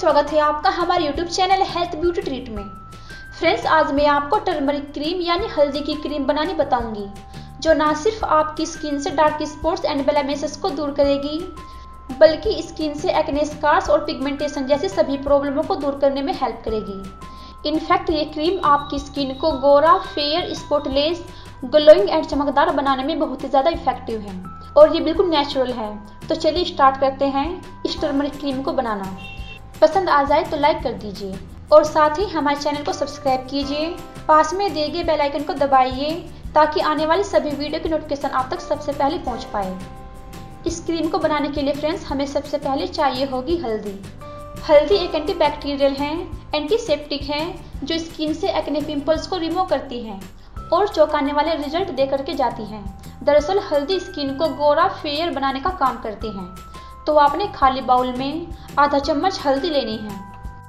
स्वागत है आपका हमारे YouTube channel health beauty treat में। फ्रेंड्स, आज मैं आपको टर्मरिक क्रीम यानी हल्दी की क्रीम बनानी बताऊंगी, जो ना सिर्फ आपकी स्किन से डार्क स्पॉट्स एंड ब्लेमिशेस को दूर करेगी, बल्कि स्किन से एक्ने, स्कार्स और पिगमेंटेशन जैसी सभी प्रॉब्लमों को दूर करने में हेल्प करेगी। इनफैक्ट ये क्रीम आपकी स्किन को गोरा, फेयर, स्पॉटलेस, ग्लोइंग एंड चमकदार बनाने में बहुत ही ज़्यादा इफेक्टिव है और ये बिल्कुल नेचुरल है। तो चलिए स्टार्ट करते हैं इस टर्मरिक क्रीम को बनाना। पसंद आ जाए तो लाइक कर दीजिए और साथ ही हमारे चैनल को सब्सक्राइब कीजिए। पास में दिए गए बेल आइकन को दबाइए ताकि आने वाली सभी वीडियो की नोटिफिकेशन आप तक सबसे पहले पहुंच पाए। इस क्रीम को बनाने के लिए फ्रेंड्स हमें सबसे पहले चाहिए होगी हल्दी। हल्दी एक एंटीबैक्टीरियल है, एंटीसेप्टिक है, जो स्किन से एक्ने, पिंपल्स को रिमूव करती है और चौंकाने वाले रिजल्ट दे करके जाती है। दरअसल हल्दी स्किन को गोरा, फेयर बनाने का काम करती है। तो आपने खाली बाउल में आधा चम्मच हल्दी लेनी है।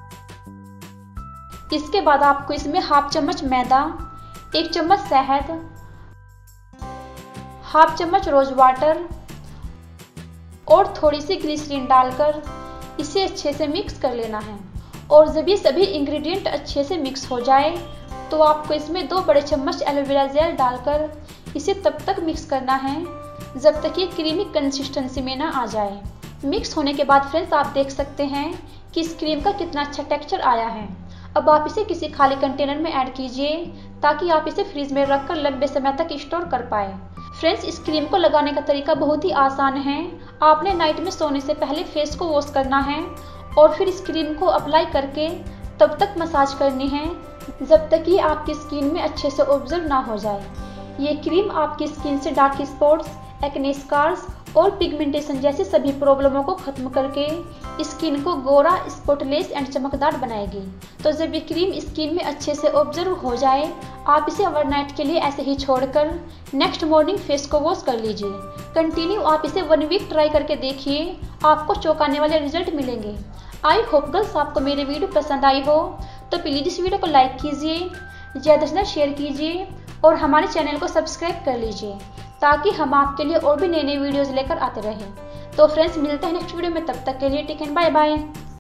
इसके बाद आपको इसमें हाफ चम्मच मैदा, 1 चम्मच शहद, हाफ चम्मच रोज वाटर और थोड़ी सी ग्लिसरीन डालकर इसे अच्छे से मिक्स कर लेना है। और जब ये सभी इंग्रेडिएंट अच्छे से मिक्स हो जाए तो आपको इसमें 2 बड़े चम्मच एलोवेरा जेल डालकर इसे तब तक मिक्स करना है जब तक ये क्रीमी कंसिस्टेंसी में ना आ जाए। मिक्स होने के बाद फ्रेंड्स आप देख सकते हैं कि इस क्रीम का कितना अच्छा टेक्सचर आया है। अब आप इसे किसी खाली कंटेनर में ऐड कीजिए ताकि आप इसे फ्रिज में रखकर लंबे समय तक स्टोर कर पाए। फ्रेंड्स, इस क्रीम को लगाने का तरीका बहुत ही आसान है। आपने नाइट में सोने से पहले फेस को वॉश करना है और फिर इस क्रीम को अप्लाई करके तब तक मसाज करनी है जब तक ये आपकी स्किन में अच्छे से ऑब्जर्व ना हो जाए। ये क्रीम आपकी स्किन से डार्क स्पॉट्स, एक्ने, स्कार्स और पिगमेंटेशन जैसी सभी प्रॉब्लमों को खत्म करके स्किन को गोरा, स्पॉटलेस एंड चमकदार बनाएगी। तो जब ये क्रीम स्किन में अच्छे से ऑब्जर्व हो जाए, आप इसे ओवरनाइट के लिए ऐसे ही छोड़कर नेक्स्ट मॉर्निंग फेस को वॉश कर लीजिए। कंटिन्यू आप इसे 1 वीक ट्राई करके देखिए, आपको चौंकाने वाले रिजल्ट मिलेंगे। आई होप गर्ल्स आपको मेरी वीडियो पसंद आई हो तो प्लीज़ इस वीडियो को लाइक कीजिए, ज़्यादा से ज़्यादा शेयर कीजिए और हमारे चैनल को सब्सक्राइब कर लीजिए ताकि हम आपके लिए और भी नए नए वीडियोज़ लेकर आते रहें। तो फ्रेंड्स, मिलते हैं नेक्स्ट वीडियो में, तब तक के लिए टेक केयर, बाय बाय।